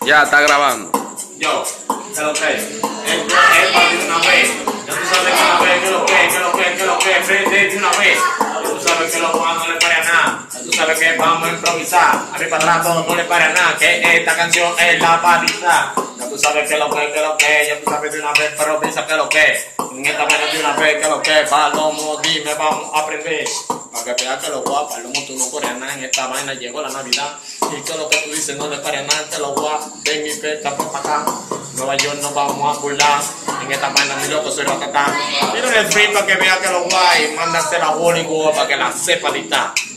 Ya está grabando. Yo, ¿qué lo que? Es para de una vez. Ya tú sabes que una vez, que frente de una vez. Ya tú sabes que los Juan no le para nada. Ya tú sabes que vamos a improvisar. A mí para atrás todo no le para nada. Que esta canción es la paliza. Ya tú sabes que ya tú sabes de una vez, pero piensa que lo que. En esta vaina de una vez, que Palomo, dime, vamos a aprender. Para que veas que lo guapa, Palomo, tú no corres nada. En esta vaina llegó la Navidad. Y que lo que tú dices no le para nada, te lo guapa. Ven y vete para acá. Nueva York nos vamos a burlar. En esta vaina mi loco soy ratatán. Mira el free para que vea que lo guay. Mándase la Hollywood para que la sepa dictar.